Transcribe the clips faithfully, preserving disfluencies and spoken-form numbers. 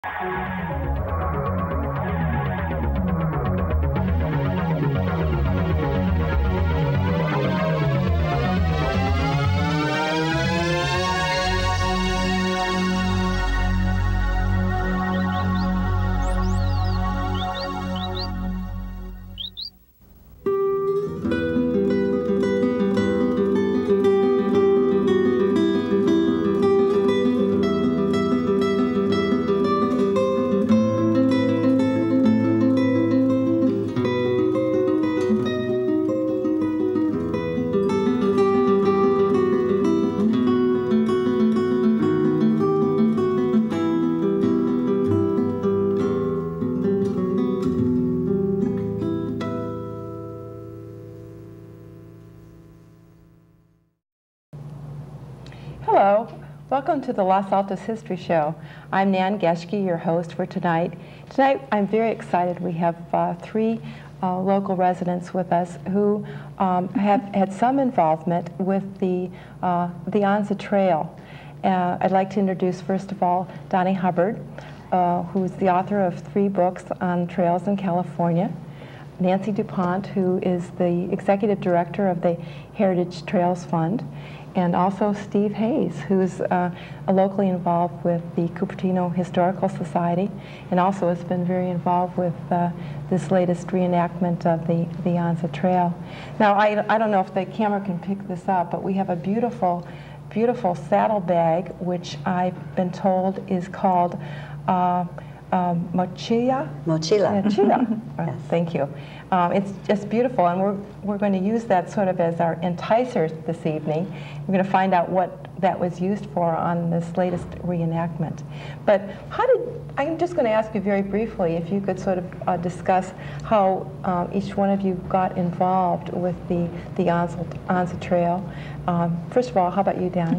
Hello, welcome to the Los Altos History Show. I'm Nan Geschke, your host for tonight. Tonight I'm very excited. We have uh, three uh, local residents with us who um, have had some involvement with the, uh, the Anza Trail. Uh, I'd like to introduce first of all Doni Hubbard, uh, who's the author of three books on trails in California. Nancy Dupont, who is the executive director of the Heritage Trails Fund, and also Steve Haze, who's uh, locally involved with the Cupertino Historical Society, and also has been very involved with uh, this latest reenactment of the, the Anza Trail. Now, I, I don't know if the camera can pick this up, but we have a beautiful, beautiful saddlebag, which I've been told is called uh, Um, mochila? Mochila. Mochila. Yes. Oh, thank you. Um, it's just beautiful, and we're, we're going to use that sort of as our enticer this evening. We're going to find out what that was used for on this latest reenactment. But how did, I'm just going to ask you very briefly if you could sort of uh, discuss how um, each one of you got involved with the, the Anza, Anza Trail. Um, first of all, how about you, Dan?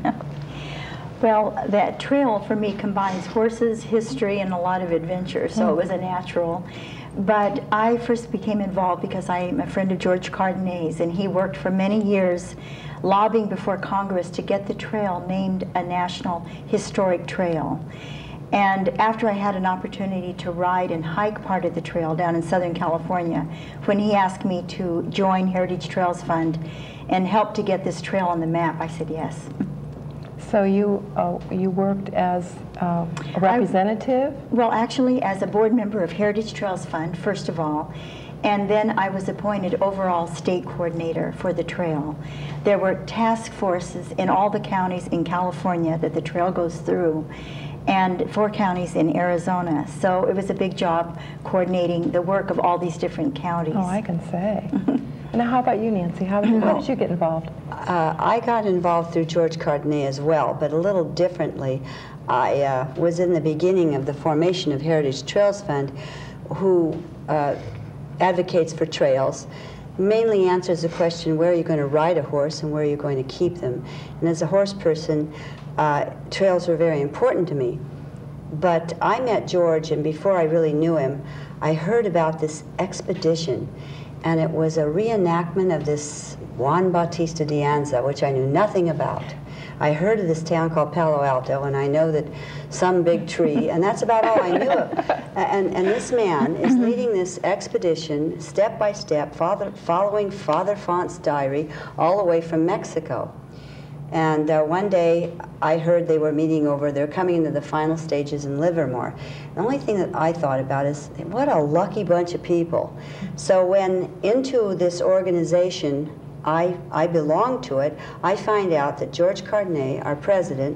Well, that trail for me combines horses, history, and a lot of adventure, so mm. it was a natural. But I first became involved because I am a friend of George Cardenay's, and he worked for many years lobbying before Congress to get the trail named a National Historic Trail. And after I had an opportunity to ride and hike part of the trail down in Southern California, when he asked me to join Heritage Trails Fund and help to get this trail on the map, I said yes. So you uh, you worked as uh, a representative? I, well, actually, as a board member of Heritage Trails Fund, first of all, and then I was appointed overall state coordinator for the trail. There were task forces in all the counties in California that the trail goes through, and four counties in Arizona. So it was a big job coordinating the work of all these different counties. Oh, I can say. Now, how about you, Nancy? How, how did you get involved? Uh, I got involved through George Cardenay as well, but a little differently. I uh, was in the beginning of the formation of Heritage Trails Fund, who uh, advocates for trails, mainly answers the question, where are you going to ride a horse and where are you going to keep them? And as a horse person, uh, trails were very important to me. But I met George, and before I really knew him, I heard about this expedition. And it was a reenactment of this Juan Bautista de Anza, which I knew nothing about. I heard of this town called Palo Alto, and I know that some big tree, and that's about all I knew of. And, and this man is leading this expedition, step by step, father, following Father Font's diary, all the way from Mexico. And uh, one day, I heard they were meeting over, they're coming into the final stages in Livermore. The only thing that I thought about is, what a lucky bunch of people. So when into this organization, I, I belong to it, I find out that George Cardenay, our president,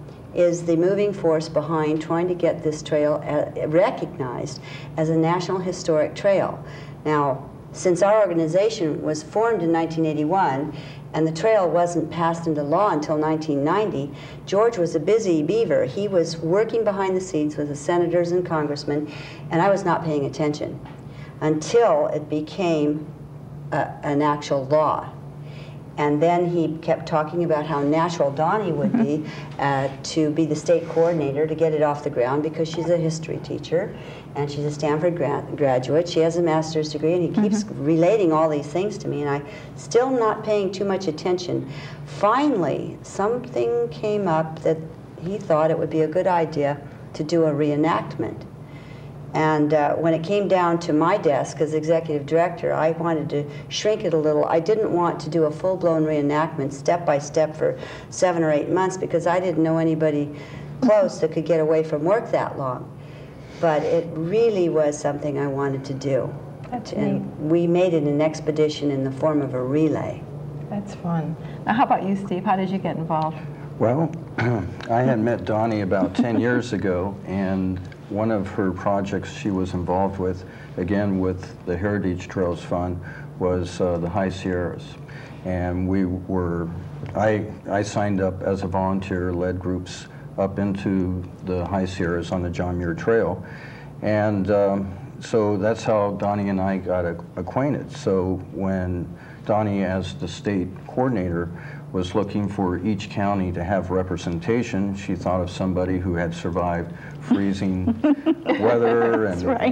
is the moving force behind trying to get this trail uh, recognized as a National Historic Trail. Now, since our organization was formed in nineteen eighty-one, and the trail wasn't passed into law until nineteen ninety, George was a busy beaver. He was working behind the scenes with the senators and congressmen, and I was not paying attention until it became a, an actual law. And then he kept talking about how natural Doni would be uh, to be the state coordinator to get it off the ground, because she's a history teacher and she's a Stanford gra graduate. She has a master's degree, and he keeps mm-hmm. relating all these things to me, and I still not paying too much attention. Finally, something came up that he thought it would be a good idea to do a reenactment. And uh, when it came down to my desk as executive director, I wanted to shrink it a little. I didn't want to do a full-blown reenactment step by step for seven or eight months because I didn't know anybody close that could get away from work that long. But it really was something I wanted to do. That's and neat. We made it an expedition in the form of a relay. That's fun. Now, how about you, Steve? How did you get involved? Well, I had met Doni about ten years ago, and one of her projects she was involved with, again with the Heritage Trails Fund, was uh, the High Sierras. And we were, I, I signed up as a volunteer, led groups up into the High Sierras on the John Muir Trail. And um, so that's how Doni and I got acquainted. So when Doni, as the state coordinator, was looking for each county to have representation, she thought of somebody who had survived freezing weather and, right.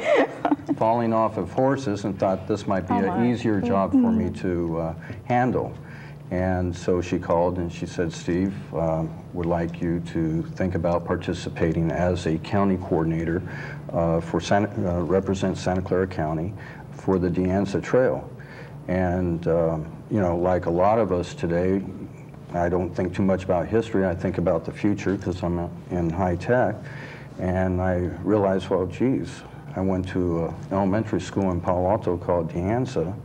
and falling off of horses, and thought this might be Oh, an my. easier job for me to uh, handle. And so she called and she said, Steve, uh, would like you to think about participating as a county coordinator uh, for Santa, uh, represent Santa Clara County for the Anza Trail. And uh, you know, like a lot of us today, I don't think too much about history. I think about the future because I'm in high tech. And I realized, well, geez, I went to an elementary school in Palo Alto called Anza,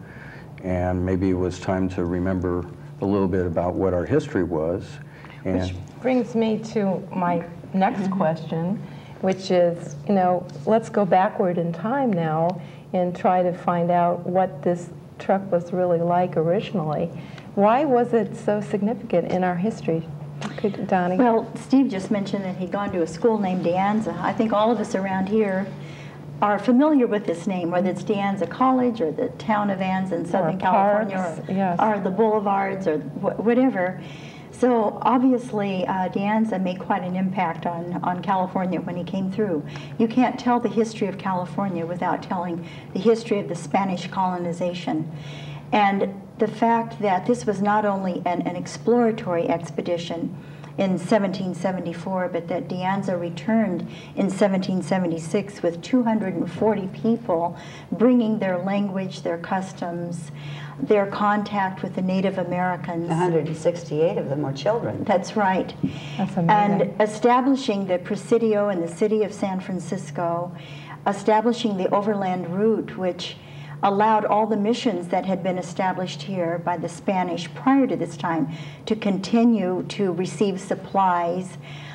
and maybe it was time to remember a little bit about what our history was. And Which brings me to my next mm-hmm. question, which is, you know, let's go backward in time now and try to find out what this truck was really like originally. Why was it so significant in our history? Could, Doni? Well, Steve just mentioned that he'd gone to a school named Anza. I think all of us around here are familiar with this name, whether it's Anza College or the town of Anza in Southern or California, parks, or, yes. or the boulevards, or wh whatever. So obviously, uh, Anza made quite an impact on, on California when he came through. You can't tell the history of California without telling the history of the Spanish colonization. And the fact that this was not only an, an exploratory expedition in seventeen seventy-four, but that Anza returned in seventeen seventy-six with two hundred forty people, bringing their language, their customs, their contact with the Native Americans. one hundred sixty-eight of them were children. That's right. That's amazing. And establishing the Presidio in the city of San Francisco, establishing the overland route, which allowed all the missions that had been established here by the Spanish prior to this time to continue to receive supplies.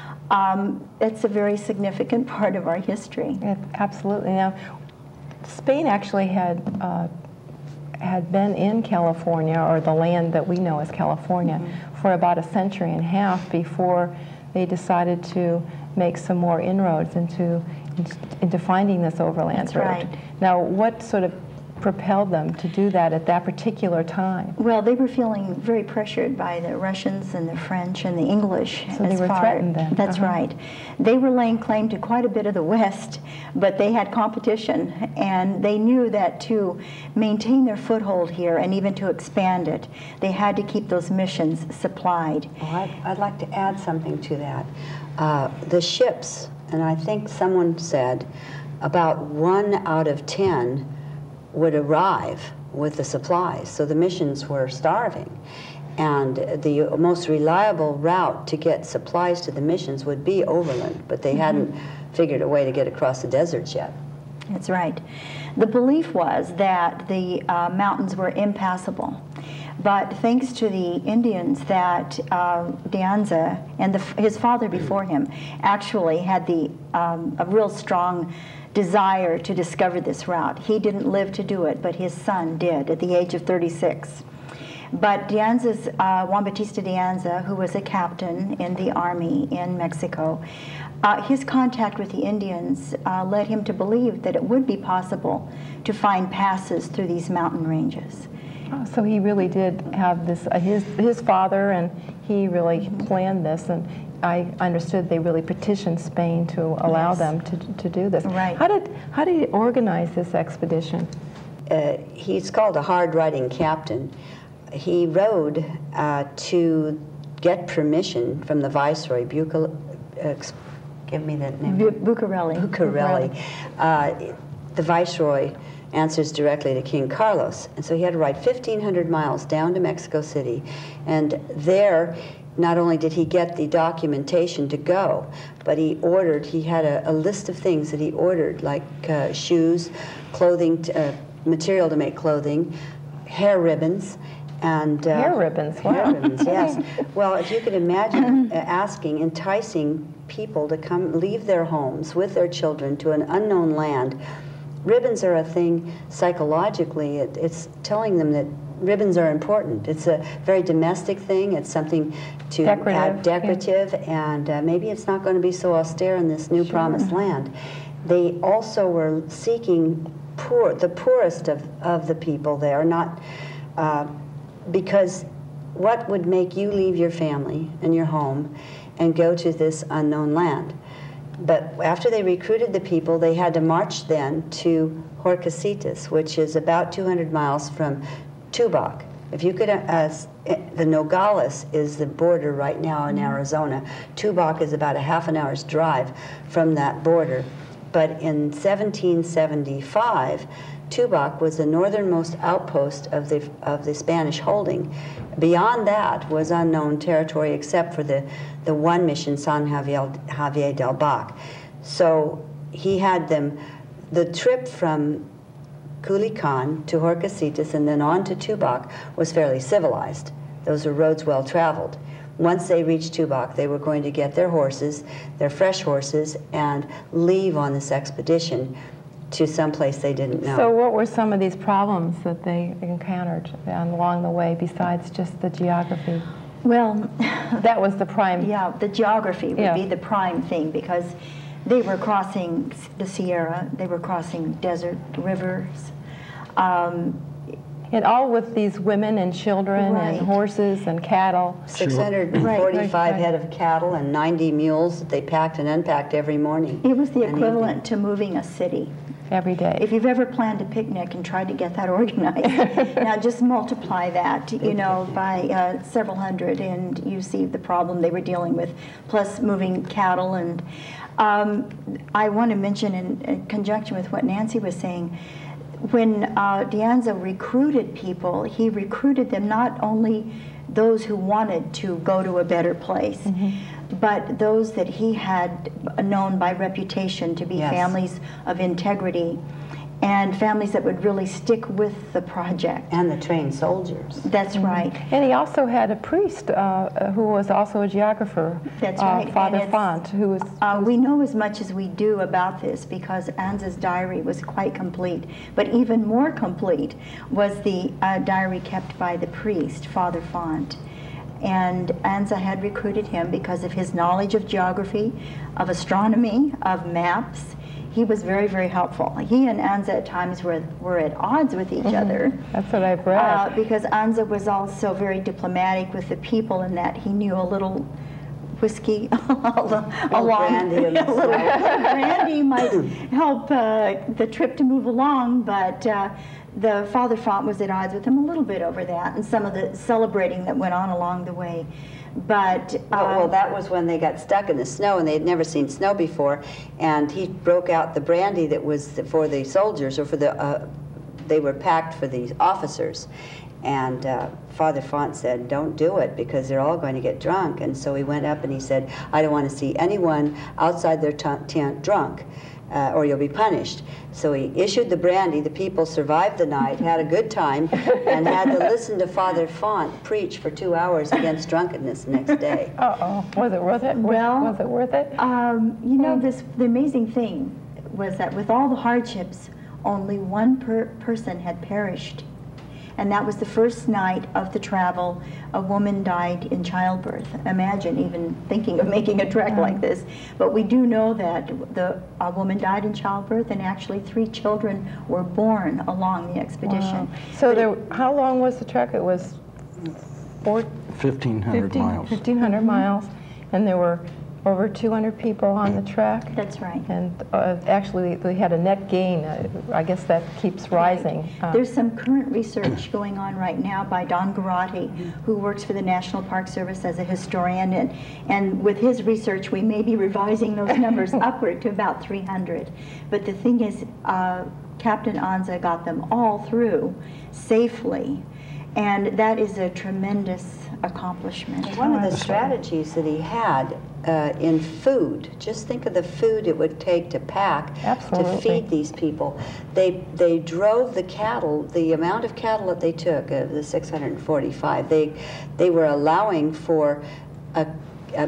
Um, it's a very significant part of our history. It, absolutely. Now, Spain actually had uh, had been in California, or the land that we know as California, mm-hmm. for about a century and a half before they decided to make some more inroads into into finding this overland That's route. right. Now, what sort of propelled them to do that at that particular time? Well, they were feeling very pressured by the Russians and the French and the English. So they were far, threatened then. That's uh-huh. right. They were laying claim to quite a bit of the West, but they had competition, and they knew that to maintain their foothold here and even to expand it, they had to keep those missions supplied. Well, I'd, I'd like to add something to that. Uh, the ships, and I think someone said about one out of ten would arrive with the supplies. So the missions were starving. And the most reliable route to get supplies to the missions would be overland, but they mm-hmm. hadn't figured a way to get across the deserts yet. That's right. The belief was that the uh, mountains were impassable. But thanks to the Indians that uh, Anza and the, his father before him actually had the um, a real strong desire to discover this route. He didn't live to do it, but his son did at the age of thirty-six. But Anza's, uh, Juan Bautista de Anza, who was a captain in the army in Mexico, uh, his contact with the Indians uh, led him to believe that it would be possible to find passes through these mountain ranges. Oh, so he really did have this, uh, his, his father, and he really mm-hmm. planned this, and I understood they really petitioned Spain to allow yes. them to, to do this. Right. How did, how did he organize this expedition? Uh, he's called a hard-riding captain. He rode uh, to get permission from the Viceroy, Bucal, uh, give me that name. Bu Bucareli. Bucareli. Uh, the Viceroy answers directly to King Carlos. And so he had to ride fifteen hundred miles down to Mexico City. And there, not only did he get the documentation to go, but he ordered, he had a, a list of things that he ordered, like uh, shoes, clothing, t uh, material to make clothing, hair ribbons, and... Uh, hair ribbons, wow. Hair ribbons, yes. Well, if you could imagine uh, asking, enticing people to come leave their homes with their children to an unknown land. Ribbons are a thing psychologically. It, it's telling them that ribbons are important. It's a very domestic thing. It's something to decorative, add decorative, yeah. and uh, maybe it's not going to be so austere in this new sure. promised land. They also were seeking poor, the poorest of, of the people there, not uh, because what would make you leave your family and your home and go to this unknown land? But after they recruited the people, they had to march then to Horcasitas, which is about two hundred miles from Tubac. If you could, uh, the Nogales is the border right now in Arizona. Tubac is about a half an hour's drive from that border. But in seventeen seventy-five, Tubac was the northernmost outpost of the, of the Spanish holding. Beyond that was unknown territory except for the, the one mission, San Javier, Javier del Bac. So he had them, the trip from Culiacan to Horcasitas and then on to Tubac was fairly civilized. Those were roads well traveled. Once they reached Tubac, they were going to get their horses, their fresh horses, and leave on this expedition to some place they didn't know. So what were some of these problems that they encountered along the way besides just the geography? Well, that was the prime. Yeah, the geography would yeah. be the prime thing because they were crossing the Sierra, they were crossing desert rivers. Um, And all with these women and children right. and horses and cattle. six hundred forty-five right, right. head of cattle and ninety mules that they packed and unpacked every morning. It was the equivalent to moving a city. Every day. If you've ever planned a picnic and tried to get that organized, now just multiply that, you know, by uh, several hundred, and you see the problem they were dealing with, plus moving cattle. And um, I want to mention, in, in conjunction with what Nancy was saying, when uh, De Anza recruited people, he recruited them not only those who wanted to go to a better place, mm-hmm. but those that he had known by reputation to be yes. families of integrity and families that would really stick with the project. And the trained soldiers. That's mm-hmm. right. And he also had a priest uh, who was also a geographer. That's uh, right. Father Font, who was... Uh, we know as much as we do about this because Anza's diary was quite complete. But even more complete was the uh, diary kept by the priest, Father Font. And Anza had recruited him because of his knowledge of geography, of astronomy, of maps. He was very, very helpful. He and Anza at times were, were at odds with each mm-hmm. other. That's what I've read. Uh, because Anza was also very diplomatic with the people in that he knew a little whiskey along. Brandy, a little brandy might help uh, the trip to move along, but uh, the Father Font was at odds with him a little bit over that and some of the celebrating that went on along the way. But um, well, well, that was when they got stuck in the snow, and they had never seen snow before. And he broke out the brandy that was for the soldiers, or for the uh, they were packed for the officers. And uh, Father Font said, "Don't do it because they're all going to get drunk." And so he went up and he said, "I don't want to see anyone outside their tent drunk, uh, or you'll be punished." So he issued the brandy. The people survived the night, had a good time, and had to listen to Father Font preach for two hours against drunkenness the next day. Uh-oh. Was it worth it? Well, was it worth it? Um, you know, this the amazing thing was that with all the hardships, only one per person had perished. And that was the first night of the travel. A woman died in childbirth. Imagine even thinking of making a trek like this. But we do know that the a woman died in childbirth, and actually three children were born along the expedition. Wow. So there, it, how long was the trek? It was four, fifteen hundred miles. fifteen hundred mm-hmm. miles. And there were over two hundred people on the track. That's right. And uh, actually, they had a net gain. Uh, I guess that keeps rising. Right. Uh, There's some current research going on right now by Don Garrotti, who works for the National Park Service as a historian, and, and with his research, we may be revising those numbers upward to about three hundred. But the thing is, uh, Captain Anza got them all through safely, and that is a tremendous accomplishment. One of the strategies that he had uh, in food, just think of the food it would take to pack Absolutely. to feed these people. They they drove the cattle, the amount of cattle that they took, of the six hundred forty-five, they they were allowing for a, a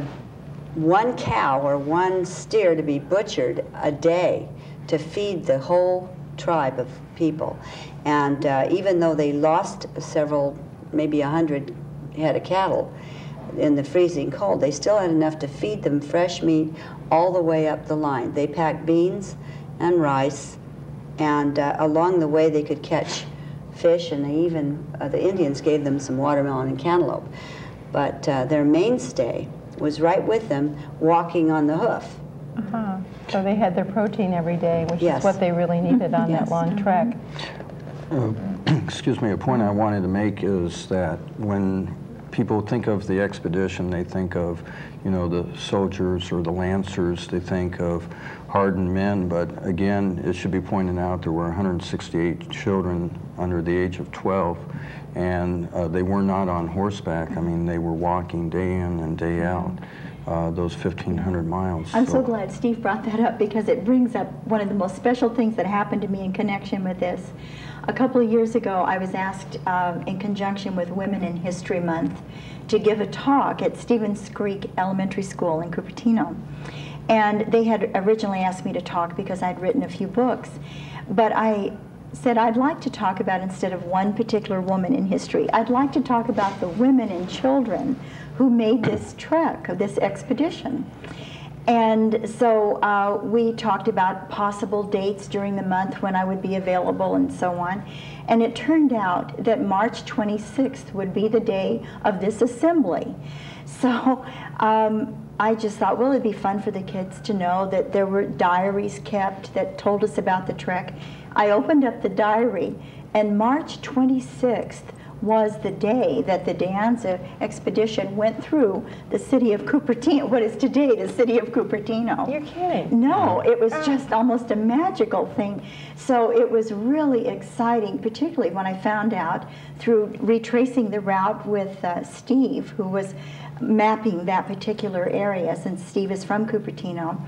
one cow or one steer to be butchered a day to feed the whole tribe of people. And uh, even though they lost several, maybe a hundred head of cattle in the freezing cold, they still had enough to feed them fresh meat all the way up the line. They packed beans and rice, and uh, along the way they could catch fish, and they even, uh, the Indians gave them some watermelon and cantaloupe. But uh, their mainstay was right with them, walking on the hoof. uh-huh. So they had their protein every day, which Yes. is what they really needed on Yes. that long trek. Uh, excuse me, a point I wanted to make is that when people think of the expedition, they think of, you know, the soldiers or the lancers, they think of hardened men, but again, it should be pointed out there were one hundred sixty-eight children under the age of twelve, and uh, they were not on horseback. I mean, they were walking day in and day out. Uh, those fifteen hundred miles. I'm so glad Steve brought that up, because it brings up one of the most special things that happened to me in connection with this. A couple of years ago, I was asked um, in conjunction with Women in History Month to give a talk at Stevens Creek Elementary School in Cupertino. And they had originally asked me to talk because I'd written a few books. But I said I'd like to talk about, instead of one particular woman in history, I'd like to talk about the women and children who made this trek, this expedition. And so uh, we talked about possible dates during the month when I would be available and so on. And it turned out that March twenty-sixth would be the day of this assembly. So um, I just thought, well, it'd be fun for the kids to know that there were diaries kept that told us about the trek. I opened up the diary, and March twenty-sixth was the day that the De Anza expedition went through the city of Cupertino, what is today the city of Cupertino. You're kidding. No, it was just almost a magical thing. So it was really exciting, particularly when I found out through retracing the route with uh, Steve, who was mapping that particular area, since Steve is from Cupertino,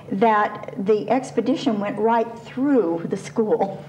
that the expedition went right through the school.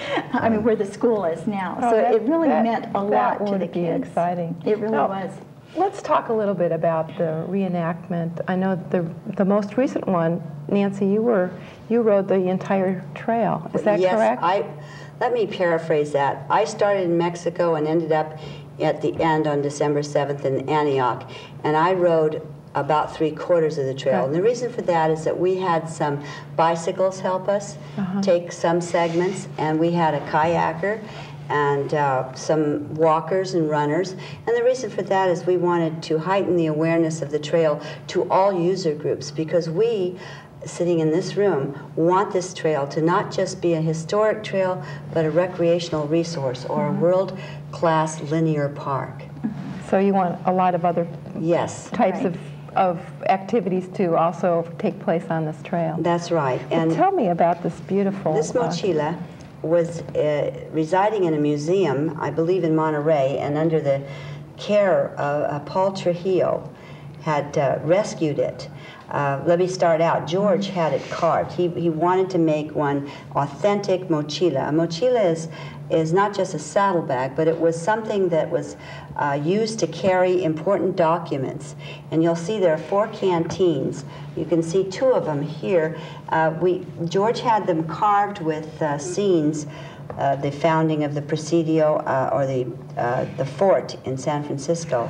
I mean, where the school is now. Oh, so that, it really that, meant a that lot to would the be kids. Exciting. It really Now, was. Let's talk a little bit about the reenactment. I know the the most recent one, Nancy, you were you rode the entire trail. Is that yes, correct? I, let me paraphrase that. I started in Mexico and ended up at the end on December seventh in Antioch, and I rode about three quarters of the trail. Okay. And the reason for that is that we had some bicycles help us Uh-huh. take some segments, and we had a kayaker and uh, some walkers and runners. And the reason for that is we wanted to heighten the awareness of the trail to all user groups, because we, sitting in this room, want this trail to not just be a historic trail, but a recreational resource or Mm-hmm. a world-class linear park. So you want a lot of other Yes. types Right. of of activities to also take place on this trail. That's right. And And tell me about this beautiful. this uh, mochila was uh, residing in a museum, I believe in Monterey, and under the care of uh, Paul Trujillo had uh, rescued it. Uh, let me start out. George had it carved. He, he wanted to make one authentic mochila. A mochila is, is not just a saddlebag, but it was something that was uh, used to carry important documents. And you'll see there are four canteens. You can see two of them here. Uh, we, George had them carved with uh, scenes, uh, the founding of the Presidio, uh, or the, uh, the fort in San Francisco.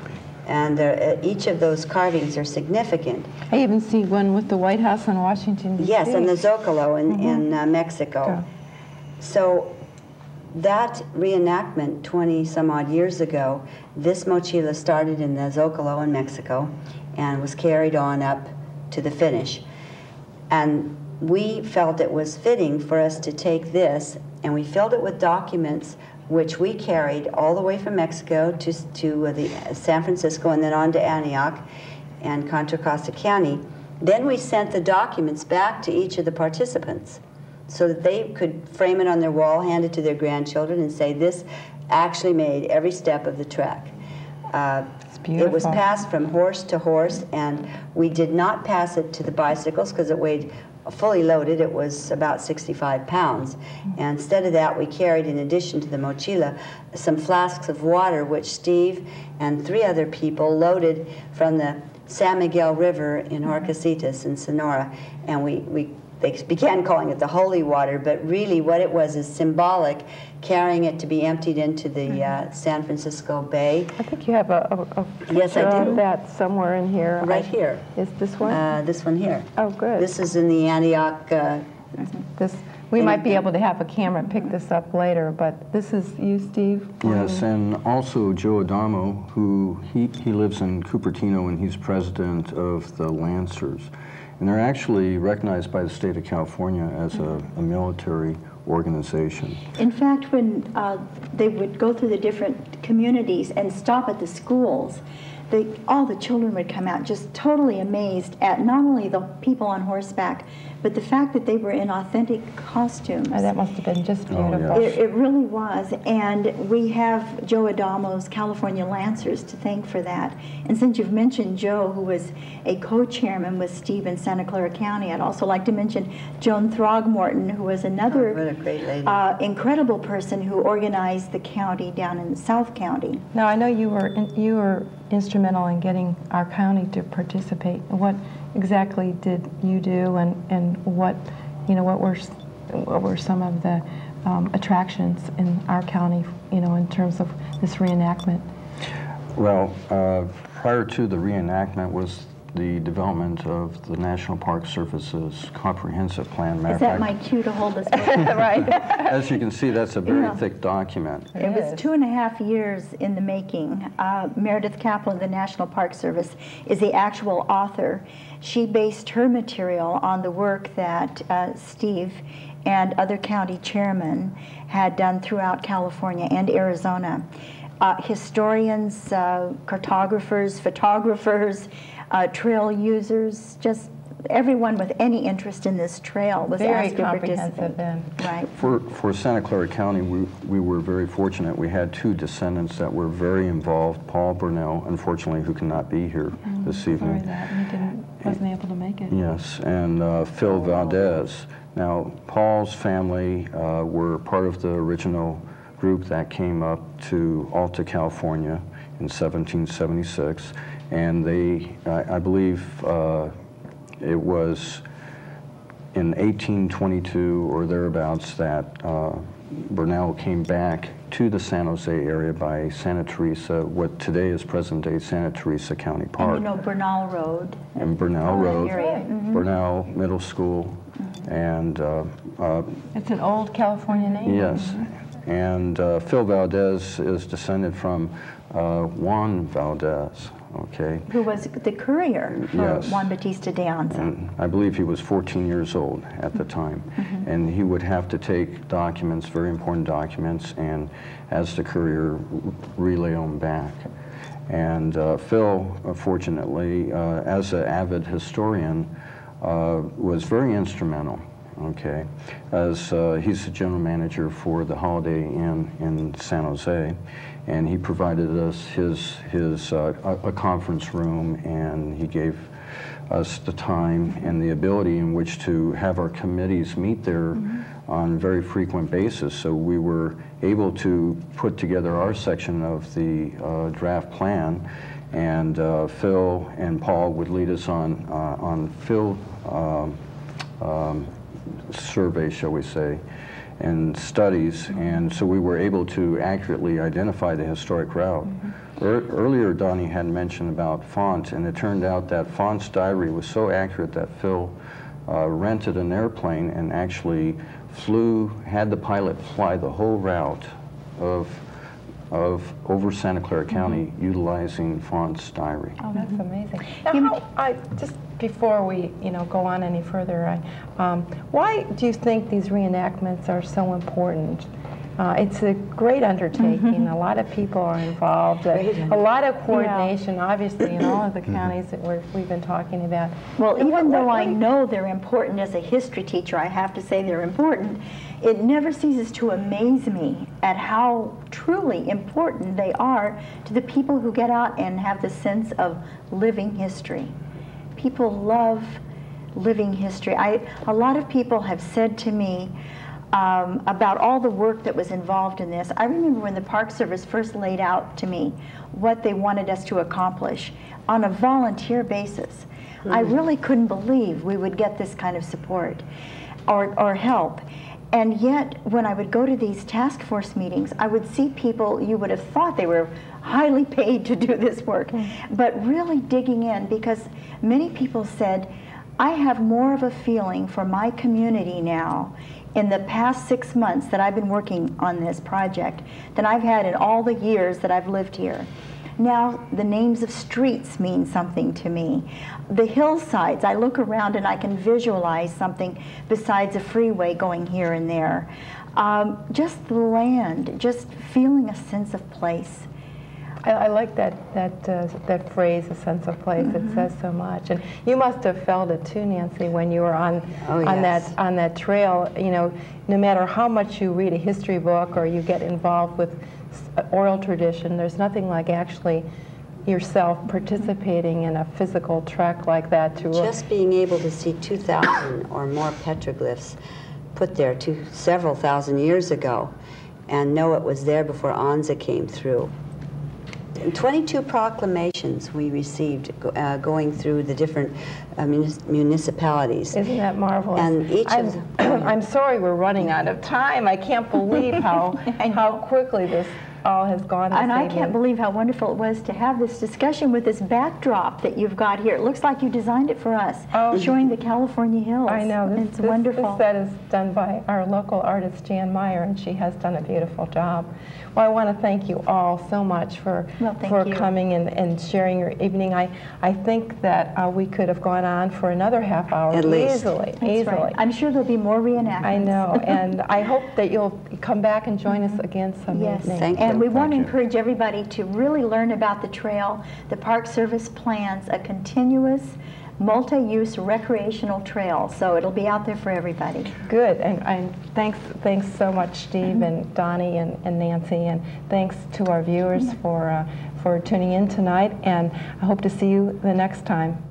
And uh, each of those carvings are significant. I even see one with the White House in Washington, D C Yes, and the Zocalo in, Mhm. in uh, Mexico. Yeah. So that reenactment twenty some odd years ago, this mochila started in the Zocalo in Mexico and was carried on up to the finish. And we felt it was fitting for us to take this, and we filled it with documents which we carried all the way from Mexico to, to uh, the San Francisco and then on to Antioch and Contra Costa County. Then we sent the documents back to each of the participants so that they could frame it on their wall, hand it to their grandchildren, and say, this actually made every step of the trek. Uh, it was passed from horse to horse, and we did not pass it to the bicycles because it weighed, fully loaded, it was about sixty-five pounds. And instead of that, we carried, in addition to the mochila, some flasks of water, which Steve and three other people loaded from the San Miguel River in Horcasitas in Sonora. And we, we they began calling it the holy water, but really what it was is symbolic, carrying it to be emptied into the uh, San Francisco Bay. I think you have a, a, a picture yes, I do. of that somewhere in here. Right I, here. Is this one? Uh, this one here. Oh, good. This is in the Antioch. Uh, this we might be able to have a camera pick this up later, but this is you, Steve? Yes, and also Joe Adamo, who he, he lives in Cupertino, and he's president of the Lancers. And they're actually recognized by the state of California as a, a military organization. In fact, when uh, they would go through the different communities and stop at the schools, they, all the children would come out just totally amazed at not only the people on horseback, but the fact that they were in authentic costumes. Oh, that must have been just beautiful. Oh, yes. It, it really was, and we have Joe Adamo's California Lancers to thank for that. And since you've mentioned Joe, who was a co-chairman with Steve in Santa Clara County, I'd also like to mention Joan Throgmorton, who was another oh, what a great lady. Uh, incredible person who organized the county down in South County. Now, I know you were in, you were instrumental in getting our county to participate. What exactly did you do, and, and what, you know, what were what were some of the um, attractions in our county, you know, in terms of this reenactment? Well, uh, prior to the reenactment was the development of the National Park Service's comprehensive plan. Is that my cue to hold this book? Right. As you can see, that's a very Yeah. thick document. It was two and a half years in the making. Uh, Meredith Kaplan of the National Park Service is the actual author. She based her material on the work that uh, Steve and other county chairmen had done throughout California and Arizona. Uh, historians, uh, cartographers, photographers, uh, trail users, just everyone with any interest in this trail was Very asked to comprehensive participate. then. Right. For, for Santa Clara County, we, we were very fortunate. We had two descendants that were very involved. Paul Burnell, unfortunately, who cannot be here Oh, this sorry evening. that he didn't, wasn't able to make it. Yes, and uh, Phil Valdez. Now, Paul's family uh, were part of the original group that came up to Alta California in seventeen seventy-six, and they, I, I believe, uh, it was in eighteen twenty-two or thereabouts that uh, Burnell came back to the San Jose area by Santa Teresa, what today is present-day Santa Teresa County Park. And you know Bernal Road. And Burnell Oh, that Road, area. Mhm. Burnell Middle School, and uh, uh, It's an old California name. yes, and uh, Phil Valdez is descended from uh, Juan Valdez. Okay. Who was the courier for Yes. Juan Bautista de Anza. And I believe he was fourteen years old at the time. Mm-hmm. And he would have to take documents, very important documents, and as the courier, relay them back. And uh, Phil, uh, fortunately, uh, as an avid historian, uh, was very instrumental, okay, as uh, he's the general manager for the Holiday Inn in San Jose. And he provided us his, his uh, a, a conference room, and he gave us the time and the ability in which to have our committees meet there mm-hmm. on a very frequent basis. So we were able to put together our section of the uh, draft plan, and uh, Phil and Paul would lead us on, uh, on field um, um, surveys, shall we say, and studies, and so we were able to accurately identify the historic route. Mm-hmm. er, earlier, Doni had mentioned about Font, and it turned out that Font's diary was so accurate that Phil uh, rented an airplane and actually flew, had the pilot fly the whole route of of over Santa Clara County utilizing Fawn's diary. Oh, that's amazing. Now, how, I, just before we, you know, go on any further, I, um, why do you think these reenactments are so important? Uh, it's a great undertaking. Mm-hmm. A lot of people are involved. A, a lot of coordination, yeah. obviously, in all of the counties that we're, we've been talking about. Well, even what, though what, I know they're important as a history teacher, I have to say they're important. It never ceases to amaze me at how truly important they are to the people who get out and have the sense of living history. People love living history. I, a lot of people have said to me, Um, about all the work that was involved in this. I remember when the Park Service first laid out to me what they wanted us to accomplish on a volunteer basis. Mm. I really couldn't believe we would get this kind of support or, or help. And yet, when I would go to these task force meetings, I would see people, you would have thought they were highly paid to do this work, mm. but really digging in, because many people said, I have more of a feeling for my community now in the past six months that I've been working on this project than I've had in all the years that I've lived here. Now, the names of streets mean something to me. The hillsides, I look around and I can visualize something besides a freeway going here and there. Um, just the land, just feeling a sense of place. I, I like that that uh, that phrase, a sense of place. Mm-hmm. It says so much, and you must have felt it too, Nancy, when you were on oh, on yes. that on that trail. You know, no matter how much you read a history book or you get involved with oral tradition, there's nothing like actually yourself participating in a physical trek like that. To just being able to see two thousand or more petroglyphs put there two, several thousand years ago, and know it was there before Anza came through. twenty-two proclamations we received uh, going through the different uh, munis municipalities. Isn't that marvelous? And each I'm, of I'm sorry we're running out of time. I can't believe how how quickly this all has gone this And I evening. can't believe how wonderful it was to have this discussion with this backdrop that you've got here. It looks like you designed it for us, oh, showing the California hills. I know. This, it's this, wonderful. This set is done by our local artist, Jan Meyer, and she has done a beautiful job. Well, I want to thank you all so much for, well, thank for you. coming and, and sharing your evening. I, I think that uh, we could have gone on for another half hour. At least. Easily, That's easily. Right. I'm sure there'll be more reenactments. I know, and I hope that you'll come back and join us again some Yes, evening. Thank and you. we want to Thank you. encourage everybody to really learn about the trail. The Park Service plans a continuous, multi-use recreational trail, so it'll be out there for everybody. Good, and, and thanks thanks so much, Steve and Doni and, and Nancy, and thanks to our viewers for, uh, for tuning in tonight, and I hope to see you the next time.